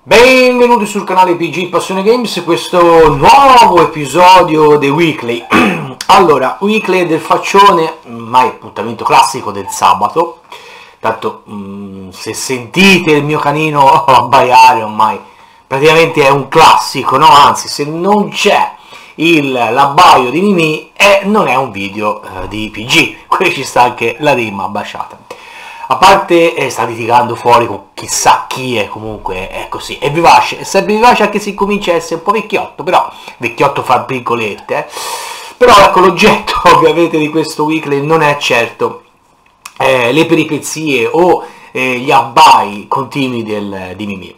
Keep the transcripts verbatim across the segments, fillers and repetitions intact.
Benvenuti sul canale P G Passione Games, questo nuovo episodio dei Weekly. Allora, Weekly del faccione, mai appuntamento classico del sabato. Tanto mh, se sentite il mio canino abbaiare ormai praticamente è un classico, no? Anzi, se non c'è il l'abbaio di Mimì eh, non è un video eh, di P G. Qui ci sta anche la rima baciata. A parte eh, sta litigando fuori con chissà chi è, comunque è così, è vivace, è sempre vivace anche se comincia a essere un po' vecchiotto, però vecchiotto fa piccolette, eh. Però ecco, l'oggetto ovviamente di questo weekly non è certo eh, le peripezie o eh, gli abbai continui del, di Mimì.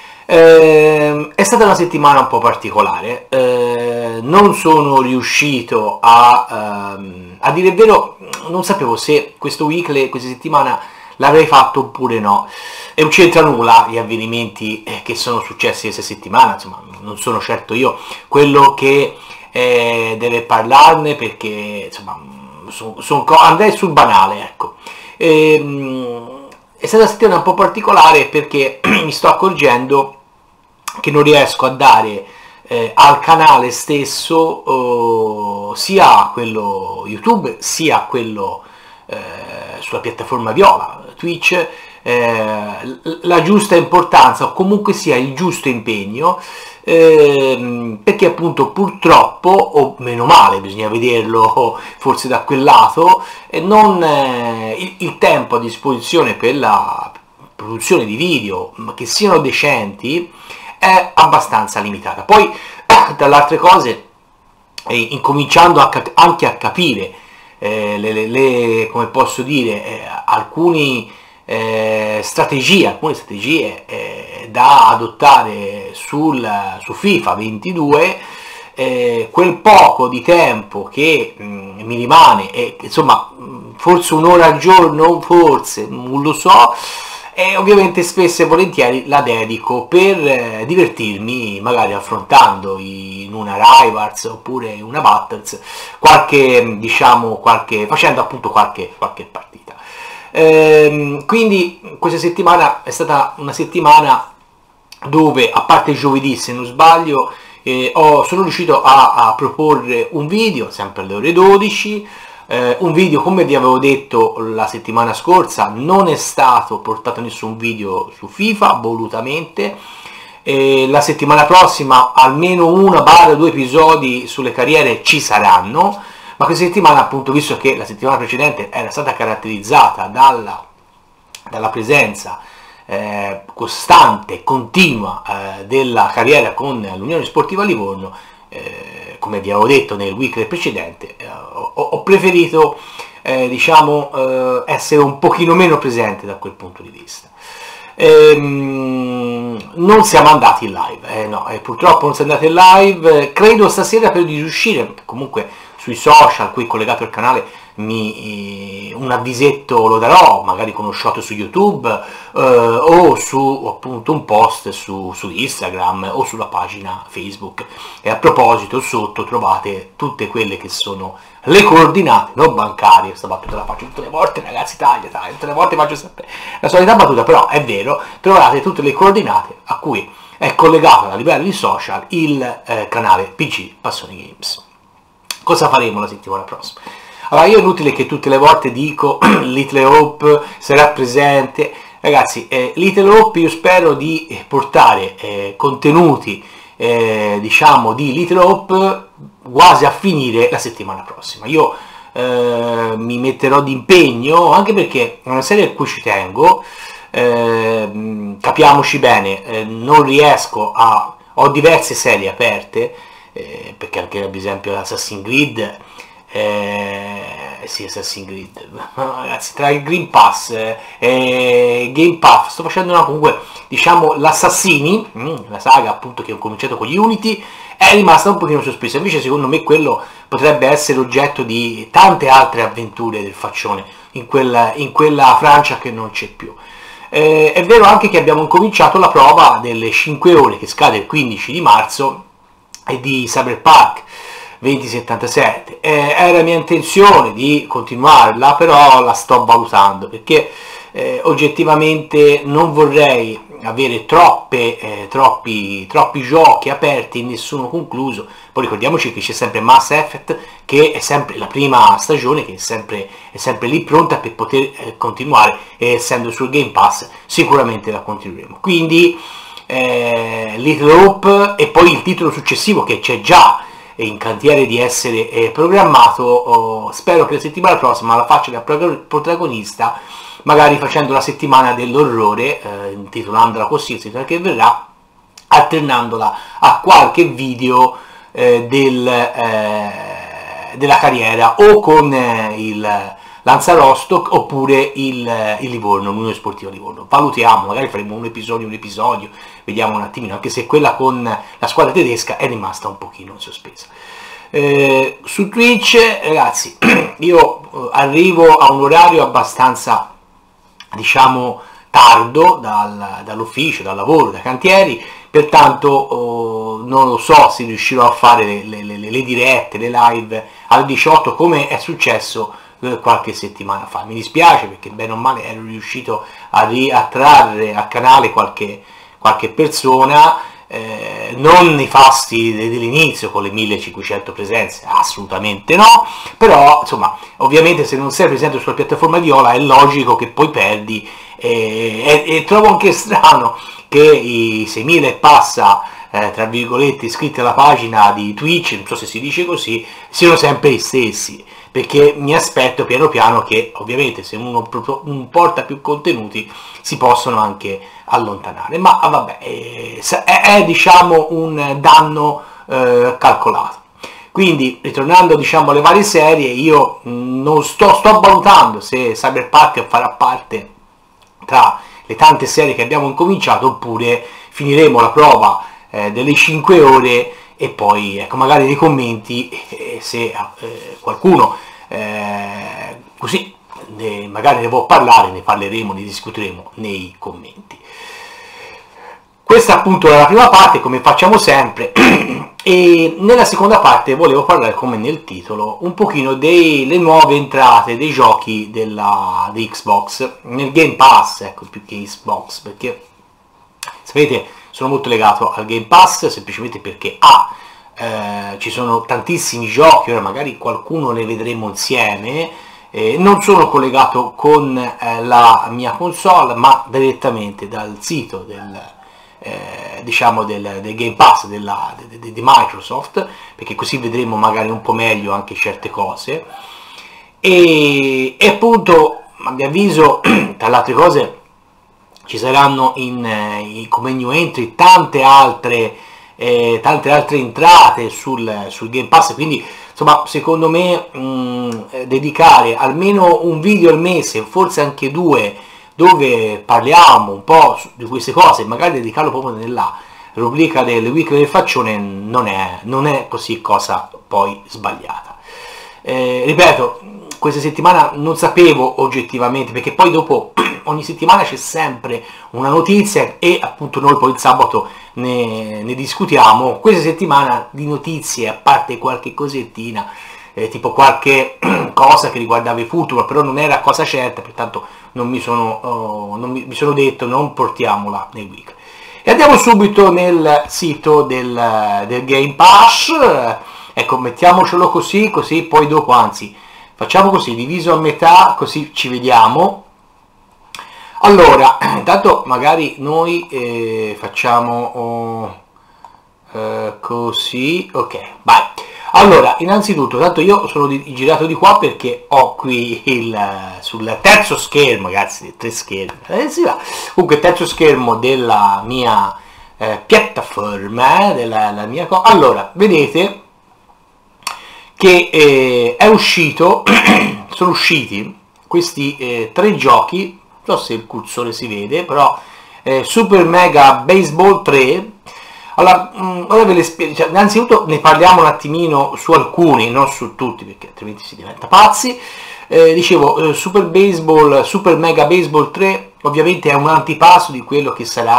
Eh, è stata una settimana un po' particolare, eh, non sono riuscito a, ehm, a dire il vero, non sapevo se questo weekly, questa settimana, l'avrei fatto oppure no, e non c'entra nulla gli avvenimenti che sono successi questa settimana, insomma non sono certo io quello che eh, deve parlarne, perché insomma son, son, andrei sul banale, ecco. E, è stata una settimana un po' particolare perché mi sto accorgendo che non riesco a dare eh, al canale stesso, oh, sia a quello YouTube sia a quello eh, sulla piattaforma viola, Twitch, eh, la giusta importanza o comunque sia il giusto impegno, eh, perché appunto purtroppo, o meno male, bisogna vederlo forse da quel lato, eh, non, eh, il, il tempo a disposizione per la produzione di video che siano decenti è abbastanza limitata. Poi tra le altre cose, eh, incominciando a anche a capire eh, le, le, le, come posso dire, eh, alcuni eh, strategie, alcune strategie eh, da adottare sul, su FIFA ventidue, eh, quel poco di tempo che mh, mi rimane, e insomma forse un'ora al giorno, forse, non lo so, e ovviamente spesso e volentieri la dedico per eh, divertirmi, magari affrontando in una Rivals oppure in una Battles qualche, diciamo, qualche, facendo appunto qualche, qualche partita. Ehm, quindi questa settimana è stata una settimana dove, a parte giovedì se non sbaglio, eh, ho, sono riuscito a, a proporre un video sempre alle ore dodici. Eh, un video, come vi avevo detto la settimana scorsa, non è stato portato nessun video su FIFA volutamente. Eh, la settimana prossima almeno una barra due episodi sulle carriere ci saranno, ma questa settimana, appunto, visto che la settimana precedente era stata caratterizzata dalla, dalla presenza eh, costante, continua eh, della carriera con l'Unione Sportiva Livorno, eh, come vi avevo detto nel weekly precedente, eh, ho, ho preferito eh, diciamo eh, essere un pochino meno presente da quel punto di vista. Ehm, non siamo andati in live, eh, no, eh, purtroppo non siamo andati in live. Credo stasera per di riuscire, comunque sui social qui collegato al canale, mi, un avvisetto lo darò, magari con uno shot su YouTube eh, o su appunto un post su, su Instagram o sulla pagina Facebook. E a proposito, sotto trovate tutte quelle che sono le coordinate non bancarie. Questa battuta la faccio tutte le volte, ragazzi, taglia, taglia, tutte le volte faccio sempre la solita battuta, però è vero, trovate tutte le coordinate a cui è collegato a livello di social il eh, canale P G Passione Games. Cosa faremo la settimana prossima? Allora, io è inutile che tutte le volte dico Little Hope sarà presente. Ragazzi, eh, Little Hope io spero di portare eh, contenuti eh, diciamo di Little Hope quasi a finire la settimana prossima. Io eh, mi metterò d'impegno, anche perché è una serie a cui ci tengo, eh, capiamoci bene, eh, non riesco a... ho diverse serie aperte, eh, perché anche ad esempio Assassin's Creed, eh, sì, Assassin's Creed, ragazzi, tra il Green Pass e eh, Game Pass sto facendo una, comunque diciamo l'Assassini, mm, la saga appunto che ho cominciato con gli Unity, è rimasta un pochino sospesa. Invece secondo me quello potrebbe essere oggetto di tante altre avventure del faccione in quella, in quella Francia che non c'è più. Eh, è vero anche che abbiamo incominciato la prova delle cinque ore che scade il quindici di marzo e di Cyberpunk venti settantasette. Eh, era mia intenzione di continuarla, però la sto valutando, perché eh, oggettivamente non vorrei avere troppe, eh, troppi, troppi giochi aperti, nessuno concluso. Poi ricordiamoci che c'è sempre Mass Effect, che è sempre la prima stagione, che è sempre, è sempre lì pronta per poter eh, continuare, e essendo sul Game Pass sicuramente la continueremo. Quindi eh, Little Hope, e poi il titolo successivo che c'è già in cantiere di essere eh, programmato, oh, spero che la settimana prossima la faccia da protagonista, magari facendo la settimana dell'orrore, eh, intitolandola così, la settimana che verrà, alternandola a qualche video eh, del, eh, della carriera, o con eh, il Lanza Rostock oppure il, il Livorno, l'Unione Sportiva Livorno. Valutiamo, magari faremo un episodio, un episodio, vediamo un attimino, anche se quella con la squadra tedesca è rimasta un pochino in sospesa. Eh, su Twitch, ragazzi, io arrivo a un orario abbastanza, diciamo, tardo dal, dall'ufficio, dal lavoro, dai cantieri, pertanto oh, non lo so se riuscirò a fare le, le, le, le dirette, le live alle diciotto come è successo eh, qualche settimana fa. Mi dispiace, perché bene o male ero riuscito a riattrarre al canale qualche, qualche persona, eh, non nei fasti dell'inizio con le millecinquecento presenze, assolutamente no, però insomma, ovviamente se non sei presente sulla piattaforma Viola è logico che poi perdi, eh, e, e trovo anche strano che i seimila e passa eh, tra virgolette iscritti alla pagina di Twitch, non so se si dice così, siano sempre gli stessi, perché mi aspetto piano piano che ovviamente se uno porta più contenuti si possono anche allontanare, ma vabbè, è, è, è diciamo un danno eh, calcolato. Quindi ritornando, diciamo, alle varie serie, io mh, non sto, sto valutando se Cyberpunk farà parte tra le tante serie che abbiamo incominciato, oppure finiremo la prova eh, delle cinque ore e poi, ecco, magari nei commenti, eh, se eh, qualcuno eh, così ne, magari ne può parlare, ne parleremo, ne discuteremo nei commenti. Questa appunto è la prima parte, come facciamo sempre, e nella seconda parte volevo parlare, come nel titolo, un pochino delle nuove entrate dei giochi della, di Xbox, nel Game Pass, ecco, più che Xbox, perché sapete sono molto legato al Game Pass, semplicemente perché A, eh, ci sono tantissimi giochi, ora magari qualcuno ne vedremo insieme, eh, non sono collegato con eh, la mia console, ma direttamente dal sito del, eh, diciamo del, del Game Pass della, de, de, di Microsoft, perché così vedremo magari un po' meglio anche certe cose, e, e appunto, a mio avviso, tra le altre cose, ci saranno in, in, come new entry tante altre, eh, tante altre entrate sul, sul Game Pass, quindi insomma secondo me mh, dedicare almeno un video al mese, forse anche due, dove parliamo un po' di queste cose, magari dedicarlo proprio nella rubrica del weekly del faccione, non è, non è così cosa poi sbagliata. Eh, ripeto, questa settimana non sapevo oggettivamente, perché poi dopo ogni settimana c'è sempre una notizia e appunto noi poi il sabato ne, ne discutiamo. Questa settimana di notizie, a parte qualche cosettina, eh, tipo qualche cosa che riguardava i Future, però non era cosa certa, pertanto non mi sono, oh, non mi, mi sono detto non portiamola nei week. E andiamo subito nel sito del, del Game Pass, ecco, mettiamocelo così, così poi dopo, anzi facciamo così, diviso a metà, così ci vediamo. Allora, intanto magari noi eh, facciamo oh, eh, così, ok, vai. Allora, innanzitutto, tanto io sono di, girato di qua perché ho qui il, sul terzo schermo, ragazzi, tre schermi, eh, si va. Comunque terzo schermo della mia eh, piattaforma, della la mia cosa. Allora, vedete che eh, è uscito, sono usciti questi eh, tre giochi, non so se il cursore si vede, però eh, Super Mega Baseball tre. Allora, mh, ora ve le spiego, cioè, innanzitutto ne parliamo un attimino su alcuni, non su tutti, perché altrimenti si diventa pazzi. Eh, dicevo, eh, Super Baseball, Super Mega Baseball tre ovviamente è un antipasto di quello che sarà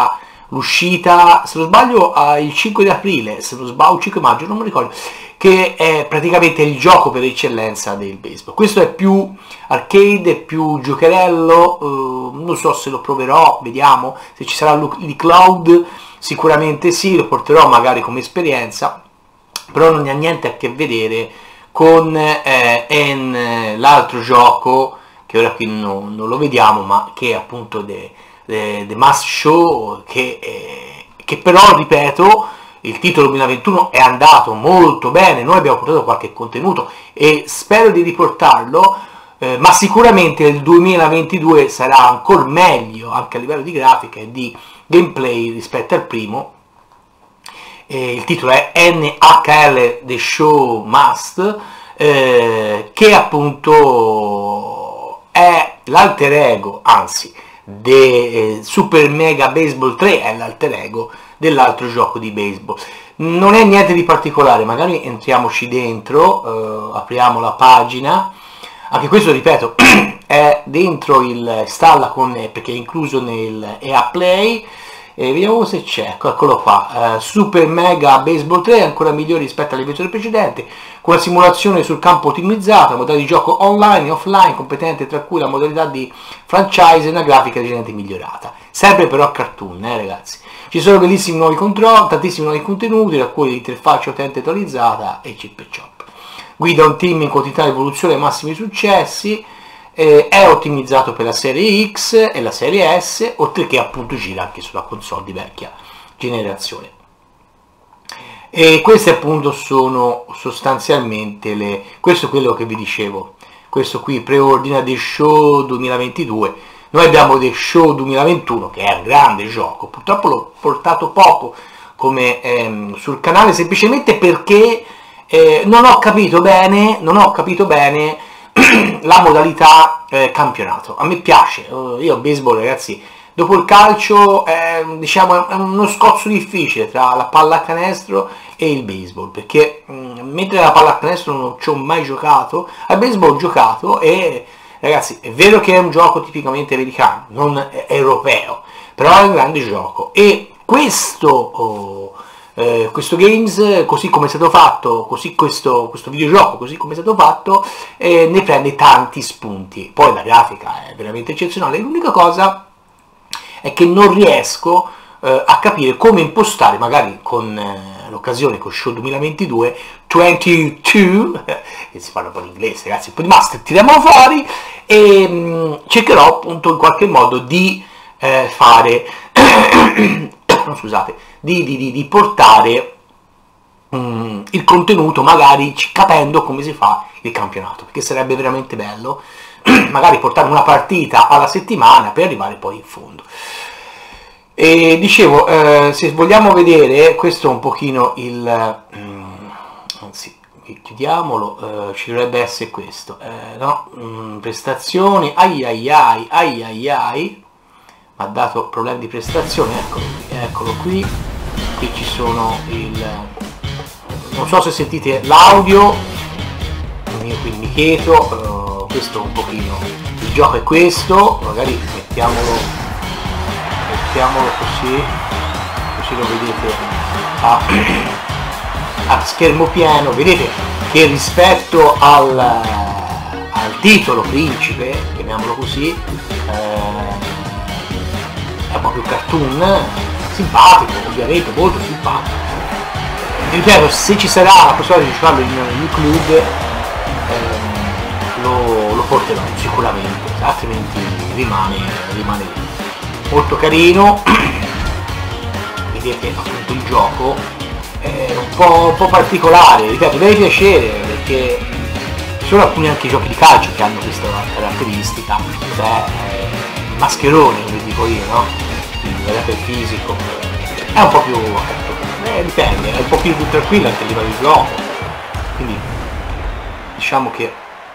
l'uscita, se non sbaglio, il cinque di aprile, se non sbaglio, cinque maggio, non mi ricordo, che è praticamente il gioco per eccellenza del baseball. Questo è più arcade, è più giocherello, eh, non so se lo proverò, vediamo se ci sarà di cloud, sicuramente sì, lo porterò magari come esperienza, però non ha niente a che vedere con eh, l'altro gioco che ora qui non, non lo vediamo, ma che è appunto The, The, The Must Show, che, eh, che però, ripeto, il titolo duemilaventuno è andato molto bene, noi abbiamo portato qualche contenuto e spero di riportarlo, eh, ma sicuramente il duemilaventidue sarà ancora meglio anche a livello di grafica e di gameplay rispetto al primo. Eh, il titolo è N H L The Show Must, eh, che appunto è l'alter ego, anzi The eh, Super Mega Baseball tre è l'alter ego dell'altro gioco di baseball. Non è niente di particolare, magari entriamoci dentro, eh, apriamo la pagina, anche questo, ripeto, è dentro il stalla con, perché è incluso nel E A Play, e vediamo se c'è, eccolo qua, uh, Super Mega Baseball tre, ancora migliore rispetto alle versioni precedenti, con una simulazione sul campo ottimizzata, modalità di gioco online e offline competente, tra cui la modalità di franchise e una grafica leggermente migliorata, sempre però a cartoon, eh ragazzi. Ci sono bellissimi nuovi controlli, tantissimi nuovi contenuti, tra cui l'interfaccia utente attualizzata e chip e chop. Guida un team in continuità evoluzione ai massimi successi, eh, è ottimizzato per la serie X e la serie S, oltre che appunto gira anche sulla console di vecchia generazione. E queste appunto sono sostanzialmente le... questo è quello che vi dicevo, questo qui preordina The Show duemilaventidue. Noi abbiamo The Show duemilaventuno, che è un grande gioco, purtroppo l'ho portato poco come ehm, sul canale, semplicemente perché eh, non ho capito bene, non ho capito bene la modalità eh, campionato. A me piace, io baseball, ragazzi, dopo il calcio eh, diciamo è uno scozzo difficile tra la pallacanestro e il baseball, perché mh, mentre la pallacanestro non ci ho mai giocato, al baseball ho giocato e... Ragazzi, è vero che è un gioco tipicamente americano, non europeo, però è un grande gioco. E questo, oh, eh, questo games, così come è stato fatto, così questo, questo videogioco, così come è stato fatto, eh, ne prende tanti spunti. Poi la grafica è veramente eccezionale. L'unica cosa è che non riesco eh, a capire come impostare, magari con eh, l'occasione con Show duemilaventidue, ventidue, che si parla un po' di inglese, ragazzi, un po' di master tiriamolo fuori, e mh, cercherò appunto in qualche modo di eh, fare, scusate, di, di, di portare mh, il contenuto, magari capendo come si fa il campionato, perché sarebbe veramente bello, magari portare una partita alla settimana per arrivare poi in fondo. E dicevo, eh, se vogliamo vedere, questo è un pochino il... Mm, anzi, chiudiamolo, eh, ci dovrebbe essere questo, eh, no? Mm, prestazioni, ai ai ai, ai ai ai, mi ha dato problemi di prestazione, eccolo qui, eccolo qui, qui ci sono il... non so se sentite l'audio, io qui mi chiedo, eh, questo un pochino, il gioco è questo, magari mettiamolo... mettiamolo così, così lo vedete a, a schermo pieno. Vedete che rispetto al, al titolo principe, chiamiamolo così, eh, è un po' più cartoon, simpatico, ovviamente molto simpatico. Ripeto, se ci sarà la possibilità di giocarlo in YouTube, eh, lo, lo porterò sicuramente, altrimenti rimane, rimane lì. Molto carino, vedete appunto il gioco è un po', un po' particolare, ripeto, deve piacere, perché ci sono alcuni anche giochi di calcio che hanno questa caratteristica, cioè il mascherone, come dico io, no? Vedete il fisico, è un po' più, eh, dipende, è un po' più tranquillo anche a livello di gioco, quindi diciamo che...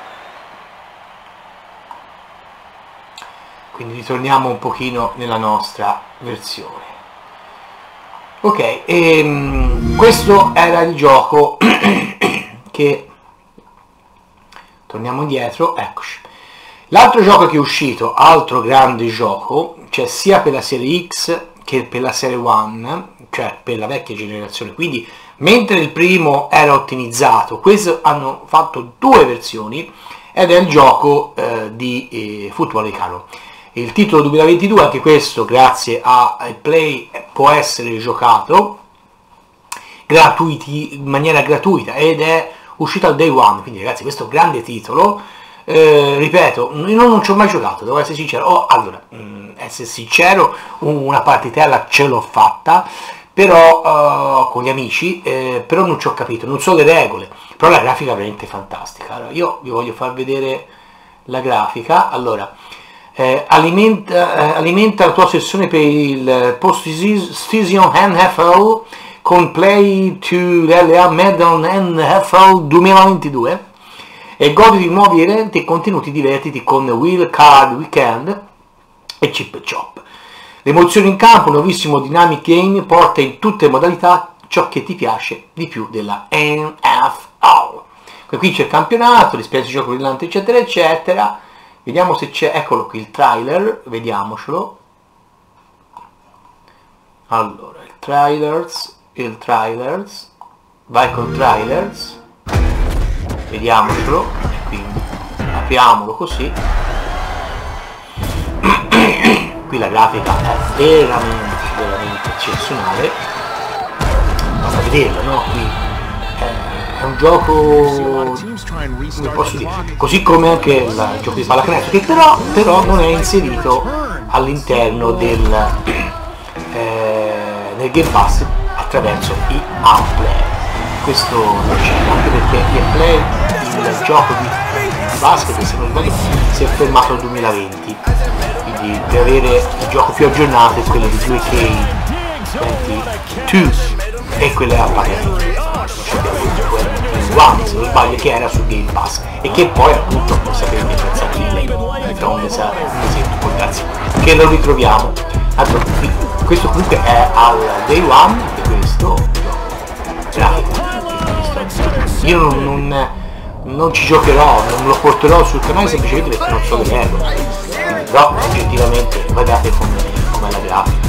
Quindi ritorniamo un pochino nella nostra versione. Ok, ehm, questo era il gioco che... Torniamo indietro, eccoci. L'altro gioco che è uscito, altro grande gioco, cioè sia per la serie X che per la serie One, cioè per la vecchia generazione. Quindi mentre il primo era ottimizzato, questo hanno fatto due versioni ed è il gioco eh, di eh, football americano. Il titolo duemilaventidue, anche questo grazie a Play, può essere giocato gratuiti, in maniera gratuita ed è uscito al day one. Quindi ragazzi, questo grande titolo, eh, ripeto, io non ci ho mai giocato, devo essere sincero. Oh, allora, mh, essere sincero, una partitella ce l'ho fatta, però uh, con gli amici, eh, però non ci ho capito, non so le regole, però la grafica è veramente fantastica. Allora, io vi voglio far vedere la grafica. Allora, eh, alimenta, eh, alimenta la tua sessione per il post-season N F L con Play to L A Madden N F L duemilaventidue e goditi di nuovi eventi e contenuti, divertiti con Wild Card Weekend e Chip Chop. L'emozione in campo, un nuovissimo Dynamic Game, porta in tutte le modalità ciò che ti piace di più della N F L. Qui c'è il campionato, l'esperienza di gioco brillante, eccetera eccetera. Vediamo se c'è, eccolo qui il trailer, vediamocelo. Allora, il trailers, il trailers, vai con trailers, vediamocelo, quindi apriamolo così. Qui la grafica è veramente, veramente eccezionale, basta vederlo, no? Qui è un gioco, come posso dire, così come anche il gioco di pallacanestro, che però, però non è inserito all'interno del, eh, del Game Pass attraverso i Outplay. Questo non c'è, anche perché il Play, il gioco di basket, se non sbaglio, si è fermato nel duemilaventi, quindi per avere il gioco più aggiornato è quello di due K ventidue e quello è a pagamento. One, se non sbaglio, che era sul Game Pass e che poi appunto lo sapete per aprile tra un mesetto, poi grazie che lo ritroviamo. Allora, questo comunque è al day one, anche questo grafico. Io non, non, non ci giocherò, non lo porterò sul canale semplicemente perché non so le regole, però oggettivamente guardate come, come la grafica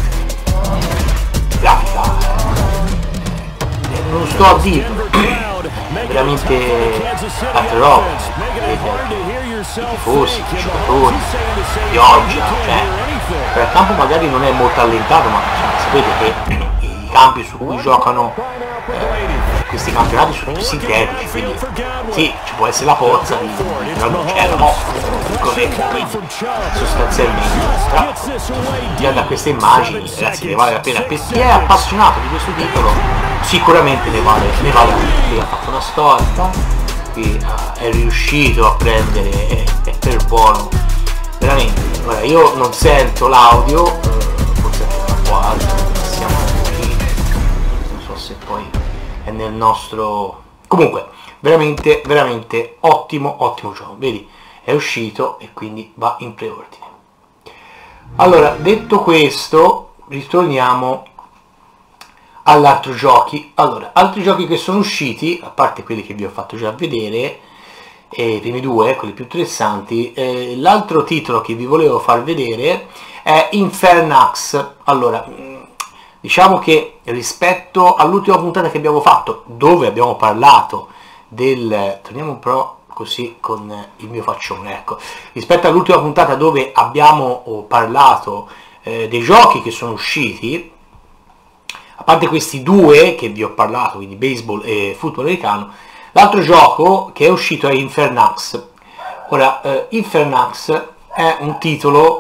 grafica eh, non sto a dirlo, veramente altre robe, vedete, i tifosi, i giocatori, pioggia, cioè per il campo magari non è molto allentato, ma cioè, sapete che i campi su cui giocano eh, questi campionati sono tutti sintetici, quindi sì, ci può essere la pozza di, però non c'è la morte, sostanzialmente. Però già da queste immagini, ragazzi, ne vale la pena. Per chi è appassionato di questo titolo sicuramente ne vale, ne vale la pena. Qui ha fatto una storia, qui uh, è riuscito a prendere eh, eh, per buono, veramente. Guarda, io non sento l'audio, eh, forse è un po' alto, siamo qui, non so se poi è nel nostro, comunque veramente veramente ottimo ottimo gioco, vedi, è uscito e quindi va in preordine. Allora, detto questo, ritorniamo all'altro giochi. Allora, altri giochi che sono usciti, a parte quelli che vi ho fatto già vedere, eh, i primi due, quelli più interessanti, eh, l'altro titolo che vi volevo far vedere è Infernax. Allora, diciamo che rispetto all'ultima puntata che abbiamo fatto, dove abbiamo parlato del, torniamo un po' così con il mio faccione, ecco, rispetto all'ultima puntata dove abbiamo parlato eh, dei giochi che sono usciti, a parte questi due che vi ho parlato, quindi baseball e football americano, l'altro gioco che è uscito è Infernax. Ora, eh, Infernax è un titolo,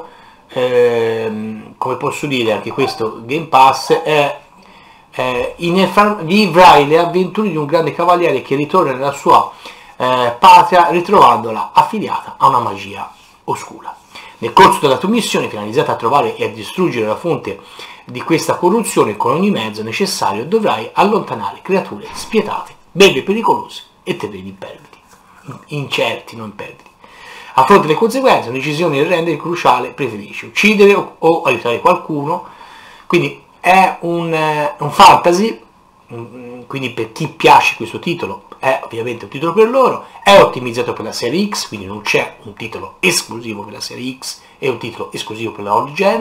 eh, come posso dire, anche questo Game Pass, è eh, vivrai le avventure di un grande cavaliere che ritorna nella sua eh, patria ritrovandola affiliata a una magia oscura. Nel corso della tua missione, finalizzata a trovare e a distruggere la fonte di questa corruzione con ogni mezzo necessario, dovrai allontanare creature spietate, belve pericolose e terreni impervidi, incerti, non impervidi. A fronte delle conseguenze, una decisione che rende cruciale, preferisci uccidere o, o aiutare qualcuno. Quindi è un, eh, un fantasy, quindi per chi piace questo titolo è ovviamente un titolo per loro, è ottimizzato per la serie X, quindi non c'è un titolo esclusivo per la serie X e un titolo esclusivo per la old gen.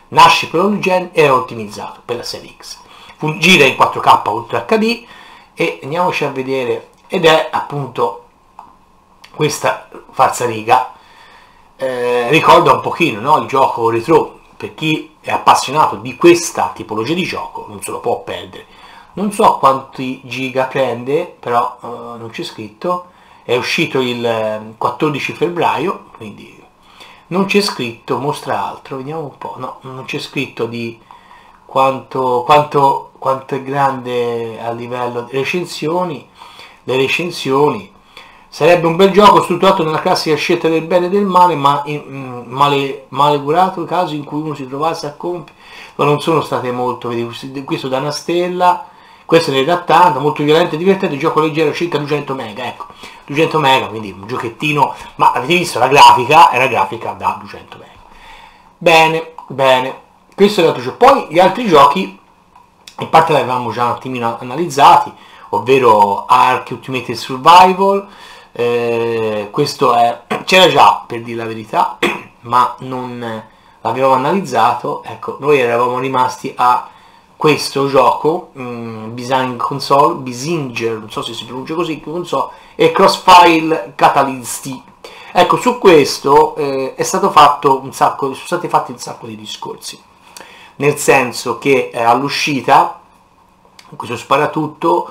nasce per l'old gen e è ottimizzato per la serie X. Gira in quattro K Ultra H D e andiamoci a vedere, ed è appunto questa falsariga, eh, ricorda un pochino, no, il gioco retro. Per chi è appassionato di questa tipologia di gioco non se lo può perdere. Non so quanti giga prende, però eh, non c'è scritto. È uscito il quattordici febbraio, quindi non c'è scritto, mostra altro, vediamo un po'. No, non c'è scritto di quanto, quanto, quanto è grande a livello di recensioni. Le recensioni, sarebbe un bel gioco strutturato nella classica scelta del bene e del male, ma in, mh, male, malegurato il caso in cui uno si trovasse a compiere, ma non sono state molto, vedi, questo da una stella, questo ne dà tanto, molto violento e divertente, gioco leggero, circa duecento mega, ecco, duecento mega, quindi un giochettino, ma avete visto la grafica, è una grafica da duecento mega. Bene, bene, questo è l'altro gioco. Poi gli altri giochi, in parte li avevamo già un attimino analizzati, ovvero Ark Ultimate Survival. Eh, questo è, c'era già, per dire la verità, ma non l'avevamo analizzato. Ecco, noi eravamo rimasti a questo gioco, um, Bisinger Console, Bisinger, non so se si pronuncia così, non so, e Crossfire Catalyst. Ecco, su questo eh, è stato fatto un sacco, sono stati fatti un sacco di discorsi, nel senso che eh, all'uscita, questo sparatutto,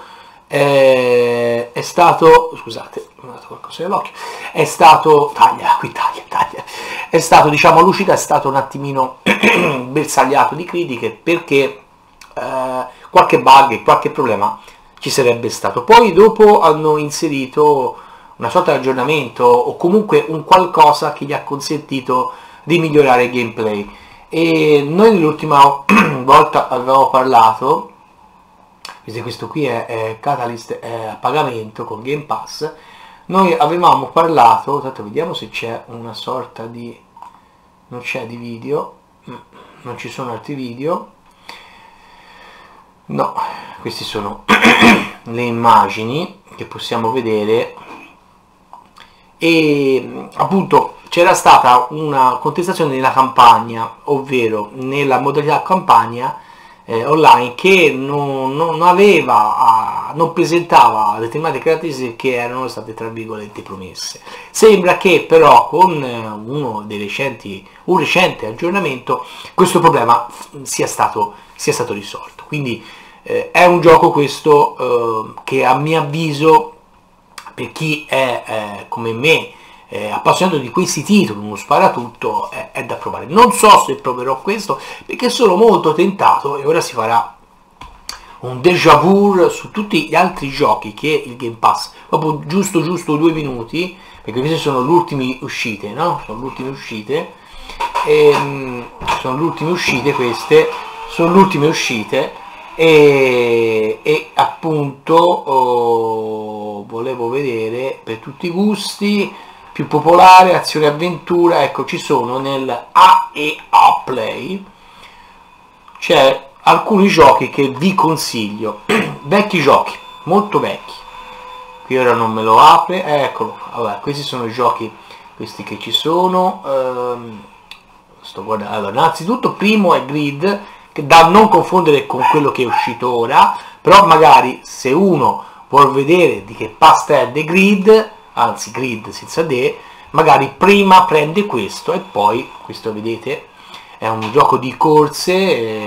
Eh, è stato, scusate, ho dato qualcosa nell'occhio, è stato, taglia, qui taglia, taglia, è stato, diciamo, all'uscita è stato un attimino bersagliato di critiche, perché eh, qualche bug e qualche problema ci sarebbe stato. Poi dopo hanno inserito una sorta di aggiornamento o comunque un qualcosa che gli ha consentito di migliorare il gameplay, e noi l'ultima volta avevamo parlato, questo qui è, è Catalyst, è a pagamento con Game Pass. Noi avevamo parlato, tanto vediamo se c'è una sorta di, non c'è di video, non ci sono altri video, no, queste sono le immagini che possiamo vedere, e appunto c'era stata una contestazione nella campagna, ovvero nella modalità campagna Eh, online, che non, non aveva, non presentava determinate caratteristiche che erano state tra virgolette promesse. Sembra che però con uno dei recenti, un recente aggiornamento questo problema sia stato, sia stato risolto. Quindi eh, è un gioco questo eh, che a mio avviso, per chi è eh, come me Eh, appassionato di questi titoli, uno sparatutto, è, è da provare. Non so se proverò questo, perché sono molto tentato, e ora si farà un déjà vu su tutti gli altri giochi che il Game Pass, proprio giusto giusto due minuti, perché queste sono le ultime uscite, no? Sono le ultime uscite, e, sono le ultime uscite queste, sono le ultime uscite, e, e appunto oh, volevo vedere per tutti i gusti, più popolare, azione e avventura. Ecco, ci sono nel A E A Play, c'è alcuni giochi che vi consiglio, vecchi giochi, molto vecchi, qui ora non me lo apre, eccolo, vabbè, questi sono i giochi, questi che ci sono, ehm, sto guardando, allora, innanzitutto primo è Grid, che da non confondere con quello che è uscito ora, però magari se uno vuol vedere di che pasta è The Grid, anzi Grid senza D, magari prima prende questo e poi questo, vedete, è un gioco di corse, e,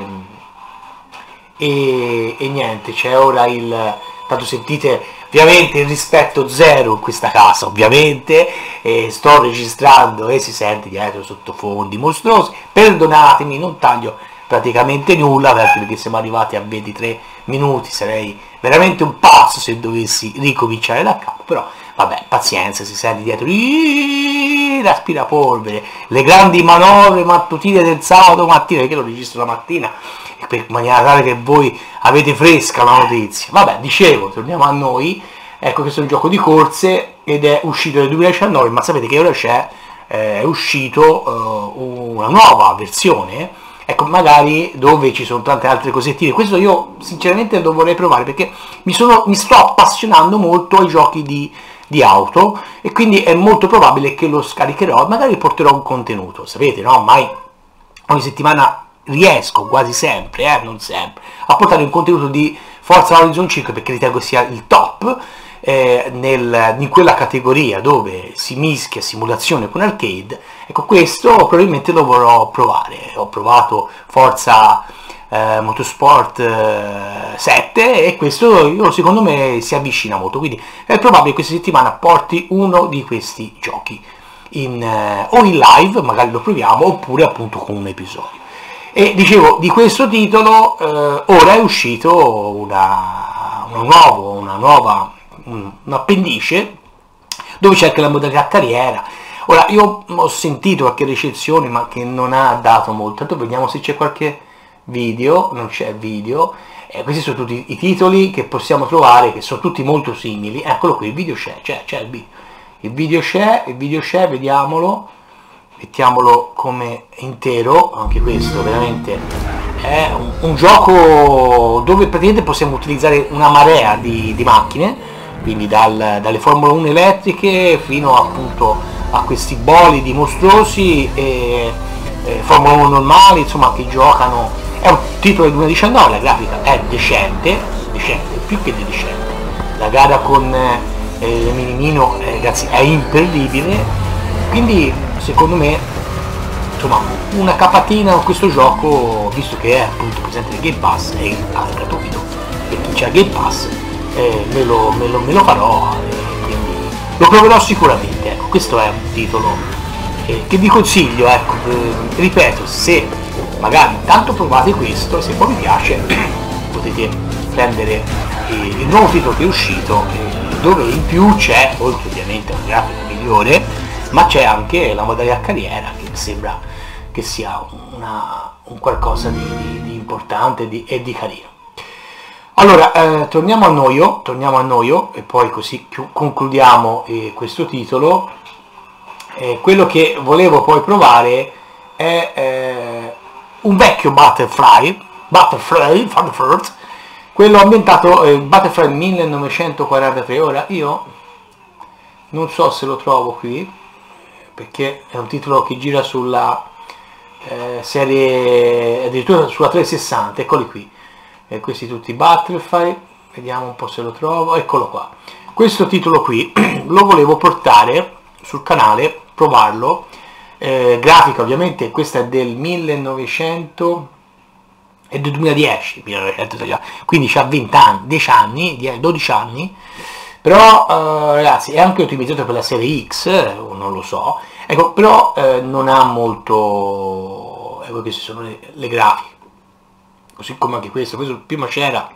e, e niente, c'è ora il, tanto sentite ovviamente il rispetto zero in questa casa, ovviamente, e sto registrando e si sente dietro sottofondi mostruosi, perdonatemi, non taglio praticamente nulla, perché siamo arrivati a ventitré minuti, sarei veramente un pazzo se dovessi ricominciare da capo, però vabbè, pazienza, si sente dietro l'aspirapolvere, le grandi manovre mattutine del sabato mattina, perché lo registro la mattina, in maniera tale che voi avete fresca la notizia. Vabbè, dicevo, torniamo a noi. Ecco, questo è un gioco di corse ed è uscito nel duemiladiciannove, ma sapete che ora c'è, eh, è uscito uh, una nuova versione, ecco, magari dove ci sono tante altre cosettine. Questo io sinceramente lo vorrei provare, perché mi, sono, mi sto appassionando molto ai giochi di, di auto, e quindi è molto probabile che lo scaricherò e magari porterò un contenuto, sapete, no? Ormai ogni settimana riesco quasi sempre, eh, non sempre, a portare un contenuto di Forza Horizon cinque perché ritengo sia il top eh, nel, in quella categoria dove si mischia simulazione con arcade. Ecco, questo probabilmente lo vorrò provare. Ho provato Forza eh, Motorsport eh, sette e questo io, secondo me si avvicina molto, quindi è probabile che questa settimana porti uno di questi giochi in, eh, o in live, magari lo proviamo, oppure appunto con un episodio. E dicevo, di questo titolo eh, ora è uscito una, una, nuovo, una nuova un, un appendice dove c'è anche la modalità carriera. Ora, io ho sentito qualche recensione ma che non ha dato molto, tanto vediamo se c'è qualche video. Non c'è video. Eh, questi sono tutti i titoli che possiamo trovare, che sono tutti molto simili. Eccolo qui, il video c'è, c'è, c'è il video. Il video c'è, il video c'è, vediamolo. Mettiamolo come intero. Anche questo veramente è un, un gioco dove praticamente possiamo utilizzare una marea di, di macchine, quindi dal, dalle Formula uno elettriche fino appunto a questi bolidi mostruosi e, e Formula uno normali, insomma, che giocano. È un titolo del duemiladiciannove, la grafica è decente, decente, più che decente. La gara con eh, Minimino eh, ragazzi è imperdibile, quindi secondo me, insomma, una capatina in questo gioco, visto che è appunto presente nel Game Pass, è gratuito per chi c'ha il Game Pass, eh, me, lo, me, lo, me lo farò, eh, quindi lo proverò sicuramente. Ecco, questo è un titolo eh, che vi consiglio, ecco, eh, ripeto, se magari intanto provate questo, se poi vi piace potete prendere eh, il nuovo titolo che è uscito, eh, dove in più c'è, oltre ovviamente a una grafica migliore, ma c'è anche la modalità carriera, che sembra che sia una, un qualcosa di, di, di importante di, e di carino. Allora, eh, torniamo a Noio, torniamo a Noio e poi così concludiamo eh, questo titolo. Eh, quello che volevo poi provare è eh, un vecchio Battlefly, Battlefly, Battlefly, quello ambientato eh, Battlefly millenovecentoquarantatré. Ora io non so se lo trovo qui, perché è un titolo che gira sulla eh, serie, addirittura sulla trecentosessanta. Eccoli qui, e questi tutti Battlefly, vediamo un po' se lo trovo. Eccolo qua, questo titolo qui lo volevo portare sul canale, provarlo. Eh, grafica ovviamente, questa è del millenovecento e del duemiladieci, quindi c'ha venti anni, dieci anni, dodici anni. Però eh, ragazzi, è anche ottimizzato per la serie X, o non lo so, ecco, però eh, non ha molto, ecco, queste sono le, le grafiche, così come anche questo. Questo prima c'era,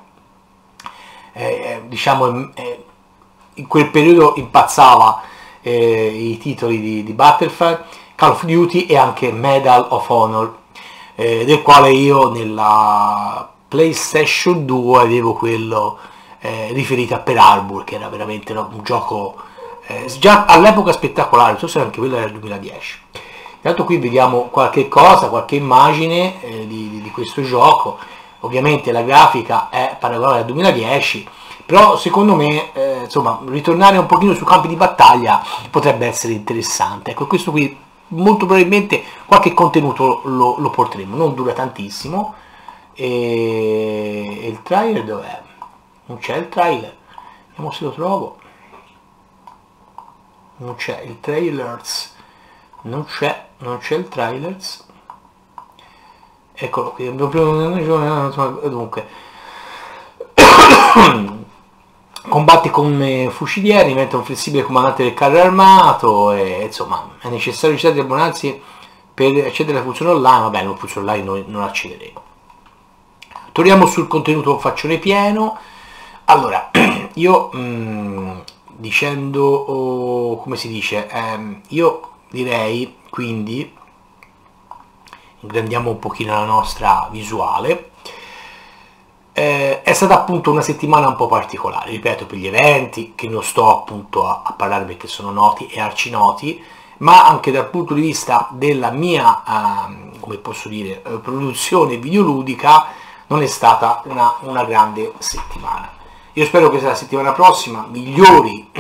eh, diciamo, eh, in quel periodo impazzava eh, i titoli di, di Battlefield, Call of Duty e anche Medal of Honor, eh, del quale io nella PlayStation due avevo quello Eh, riferita a Pearl Harbor, che era veramente no, un gioco eh, già all'epoca spettacolare. Non so se anche quello era il duemiladieci. Intanto qui vediamo qualche cosa, qualche immagine eh, di, di questo gioco. Ovviamente la grafica è paragonabile al duemiladieci, però secondo me eh, insomma, ritornare un pochino sui campi di battaglia potrebbe essere interessante. Ecco, questo qui molto probabilmente qualche contenuto lo, lo porteremo, non dura tantissimo. E, e il trailer dov'è? Non c'è il trailer, vediamo se lo trovo. Non c'è il trailers, non c'è, non c'è il trailers. Eccolo qui, dunque combatte come fuciliere, diventa un flessibile comandante del carro armato e insomma è necessario usare degli abbonarsi per accedere alla funzione online. Vabbè, la funzione online noi non accederemo. Torniamo sul contenuto faccione pieno. Allora, io mh, dicendo, oh, come si dice, ehm, io direi, quindi, ingrandiamo un pochino la nostra visuale, eh, è stata appunto una settimana un po' particolare, ripeto, per gli eventi, che non sto appunto a, a parlare perché sono noti e arcinoti, ma anche dal punto di vista della mia, eh, come posso dire, produzione videoludica, non è stata una, una grande settimana. Io spero che la settimana prossima migliori,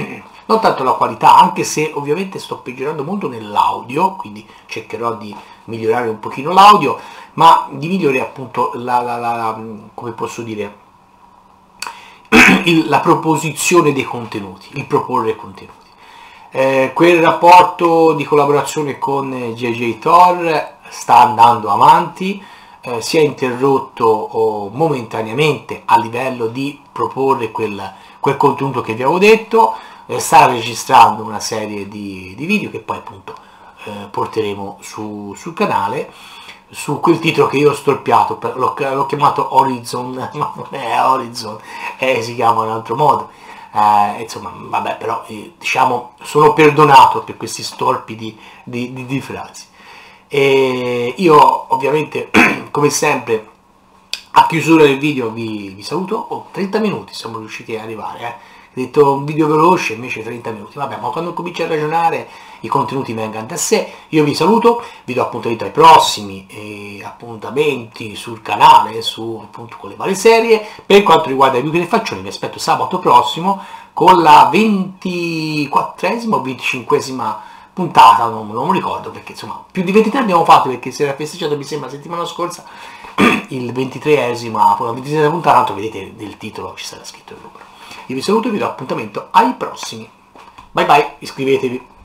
non tanto la qualità, anche se ovviamente sto peggiorando molto nell'audio, quindi cercherò di migliorare un pochino l'audio, ma di migliorare appunto la, la, la come posso dire, il, la proposizione dei contenuti, il proporre contenuti. Eh, quel rapporto di collaborazione con J J Thor sta andando avanti, eh, si è interrotto oh, momentaneamente a livello di proporre quel, quel contenuto che vi avevo detto, eh, sta registrando una serie di, di video che poi appunto eh, porteremo su, sul canale, su quel titolo che io ho storpiato, l'ho, l'ho chiamato Horizon, ma non è Horizon, eh, si chiama in un altro modo. Eh, insomma, vabbè, però eh, diciamo sono perdonato per questi storpi di, di, di, di frasi. E io ovviamente, come sempre, a chiusura del video vi, vi saluto. Oh, trenta minuti siamo riusciti ad arrivare, eh. Ho detto un video veloce, invece trenta minuti, vabbè, ma quando cominci a ragionare i contenuti vengano da sé. Io vi saluto, vi do appuntamento ai prossimi eh, appuntamenti sul canale, su appunto con le varie serie. Per quanto riguarda i video dei faccioni, vi aspetto sabato prossimo con la ventiquattresima o venticinquesima puntata, non, non mi ricordo, perché insomma più di ventitré abbiamo fatto, perché si era festeggiato mi sembra la settimana scorsa il ventitreesima, la ventitreesima puntata, tanto vedete del titolo ci sarà scritto il numero. Io vi saluto e vi do appuntamento ai prossimi. Bye bye, iscrivetevi.